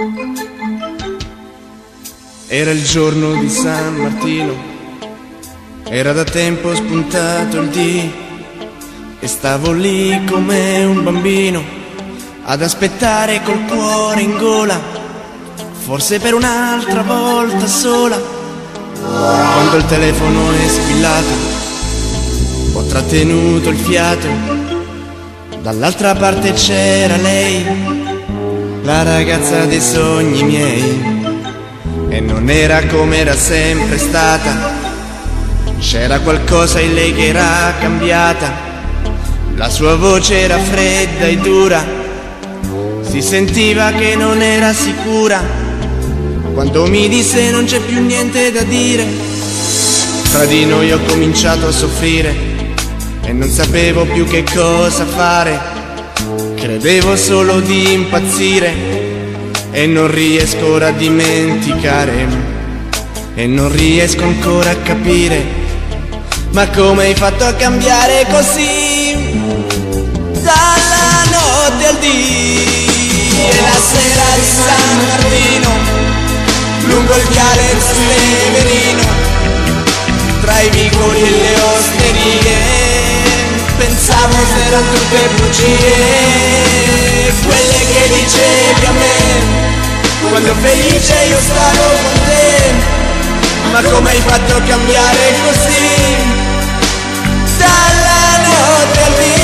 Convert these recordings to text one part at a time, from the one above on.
Era il giorno di San Martino, era da tempo spuntato il dì e stavo lì come un bambino ad aspettare col cuore in gola, forse per un'altra volta sola. Quando il telefono è squillato, ho trattenuto il fiato, dall'altra parte c'era lei, la ragazza dei sogni miei. E non era come era sempre stata, c'era qualcosa in lei che era cambiata. La sua voce era fredda e dura, si sentiva che non era sicura. Quando mi disse non c'è più niente da dire, tra di noi ho cominciato a soffrire e non sapevo più che cosa fare. Credevo solo di impazzire e non riesco ora a dimenticare, e non riesco ancora a capire, ma come hai fatto a cambiare così? Dalla notte al dì e la sera di San Martino, lungo il viale Trastevere, tra i vicoli e le osterie, pensavo se erano tutte bugie, quelle che dicevi a me quando felice io stavo con te. Ma come hai fatto a cambiare così? Dalla notte al dì.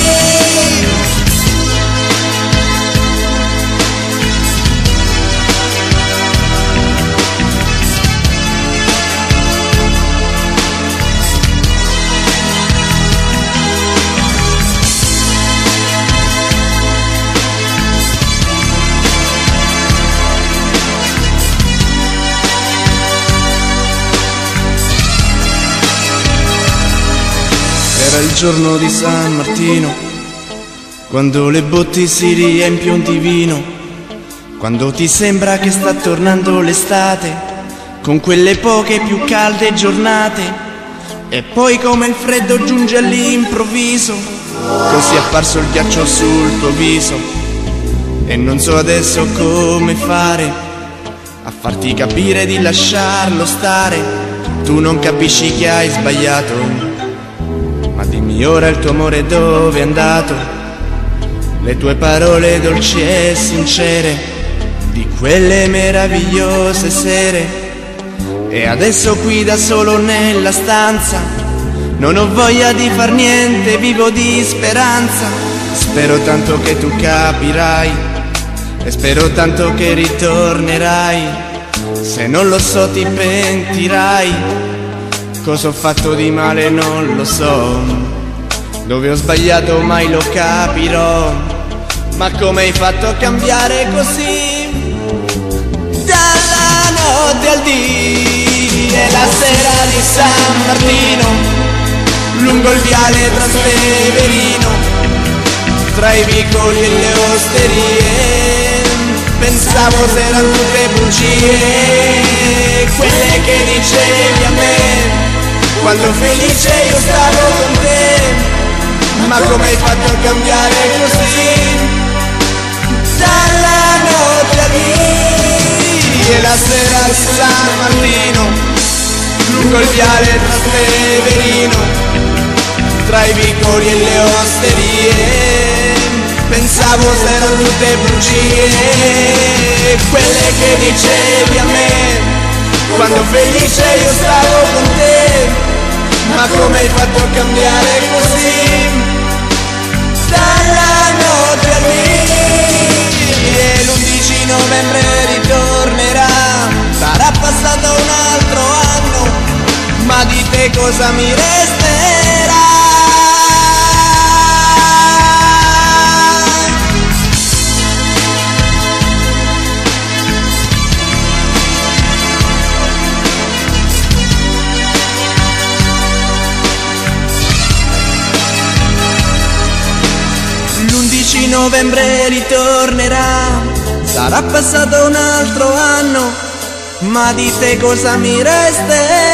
Era il giorno di San Martino, quando le botti si riempiono di vino, quando ti sembra che sta tornando l'estate, con quelle poche più calde giornate, e poi come il freddo giunge all'improvviso, così è apparso il ghiaccio sul tuo viso, e non so adesso come fare a farti capire di lasciarlo stare. Tu non capisci che hai sbagliato, ma dimmi ora il tuo amore dove è andato, le tue parole dolci e sincere di quelle meravigliose sere. E adesso qui da solo nella stanza non ho voglia di far niente, vivo di speranza. Spero tanto che tu capirai e spero tanto che ritornerai, se non lo so ti pentirai. Cosa ho fatto di male non lo so, dove ho sbagliato mai lo capirò, ma come hai fatto a cambiare così? Dalla notte al dì e la sera di San Martino, lungo il viale Trastevere, tra i vicoli e le osterie, pensavo se erano tutte bugie, quelle che dicevi a me quando felice io stavo con te. Ma come hai fatto a cambiare così? Dalla notte al dì e la sera di San Martino, lungo il viale Trastevere, tra i vicoli e le osterie, pensavo se erano tutte bugie, quelle che dicevi a me quando felice io stavo con te. Ma come hai fatto a cambiare così? Dalla notte al dì e l'11 novembre ritornerà, sarà passato un altro anno, ma di te cosa mi resterà? L'11 novembre ritornerà, sarà passato un altro anno, ma di te cosa mi resterà?